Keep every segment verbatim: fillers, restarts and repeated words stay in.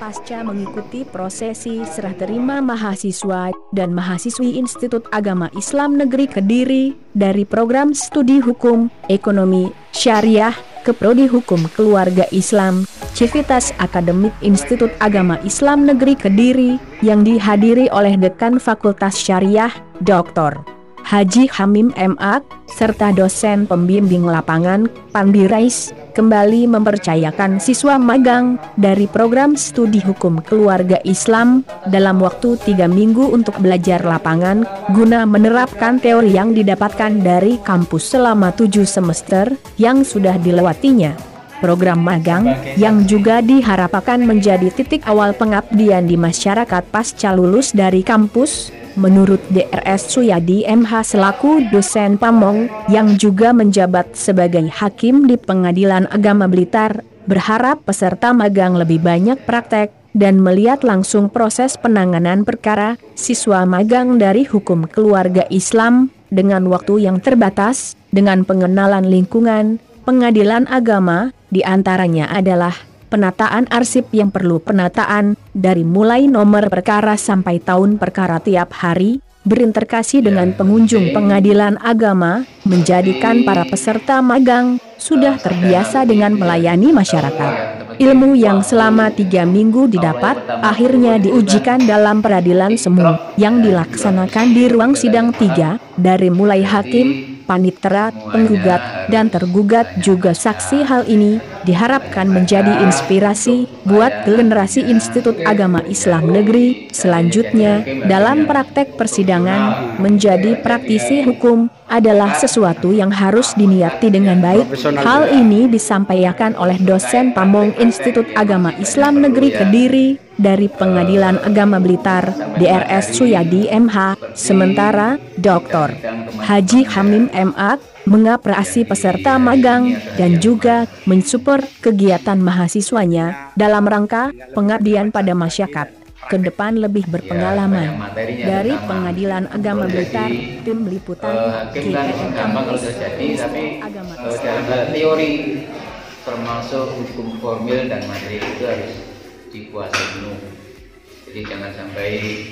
Pasca mengikuti prosesi serah terima mahasiswa dan mahasiswi Institut Agama Islam Negeri Kediri dari program studi hukum, ekonomi, syariah, ke Prodi Hukum Keluarga Islam, Civitas Akademik Institut Agama Islam Negeri Kediri, yang dihadiri oleh Dekan Fakultas Syariah, Doktor Haji Hamim M A, serta dosen pembimbing lapangan, Pandi Rais, kembali mempercayakan siswa magang dari program studi hukum keluarga Islam dalam waktu tiga minggu untuk belajar lapangan guna menerapkan teori yang didapatkan dari kampus selama tujuh semester yang sudah dilewatinya. Program magang yang juga diharapkan menjadi titik awal pengabdian di masyarakat pasca lulus dari kampus, menurut D R S Suyadi M H selaku dosen Pamong yang juga menjabat sebagai hakim di Pengadilan Agama Blitar, berharap peserta magang lebih banyak praktek dan melihat langsung proses penanganan perkara siswa magang dari hukum keluarga Islam dengan waktu yang terbatas, dengan pengenalan lingkungan pengadilan agama, diantaranya adalah penataan arsip yang perlu penataan dari mulai nomor perkara sampai tahun perkara tiap hari, berinterkasi dengan pengunjung pengadilan agama, menjadikan para peserta magang sudah terbiasa dengan melayani masyarakat. Ilmu yang selama tiga minggu didapat, akhirnya diujikan dalam peradilan semu, yang dilaksanakan di ruang sidang tiga, dari mulai hakim, panitera, penggugat, dan tergugat juga saksi. Hal ini diharapkan menjadi inspirasi buat generasi Institut Agama Islam Negeri selanjutnya dalam praktek persidangan. Menjadi praktisi hukum adalah sesuatu yang harus diniati dengan baik. Hal ini disampaikan oleh dosen Pamong Institut Agama Islam Negeri Kediri dari Pengadilan Agama Blitar, D R S Suyadi M H. Sementara Doktor Haji Hamim M A mengapresiasi peserta magang dan juga mensupport kegiatan mahasiswanya dalam rangka pengabdian pada masyarakat ke depan lebih berpengalaman. Dari Pengadilan Agama Blitar, tim liputan G P N Kampus Agama Islam. Teori termasuk hukum formil dan materi itu harus dikuasai penuh. Jadi jangan sampai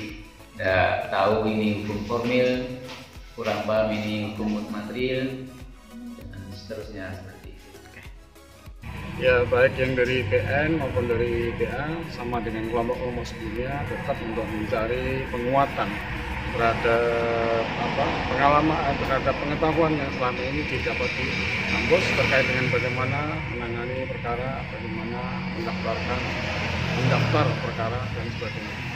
tidak tahu ini hukum formil, kurang paham ini hukum material, dan seterusnya seperti itu. Ya, baik yang dari P N maupun dari P A sama dengan kelompok-kelompok sebelumnya tetap untuk mencari penguatan terhadap apa pengalaman terhadap pengetahuan yang selama ini didapat di kampus terkait dengan bagaimana menangani perkara, bagaimana mendaftarkan mendaftar perkara dan sebagainya.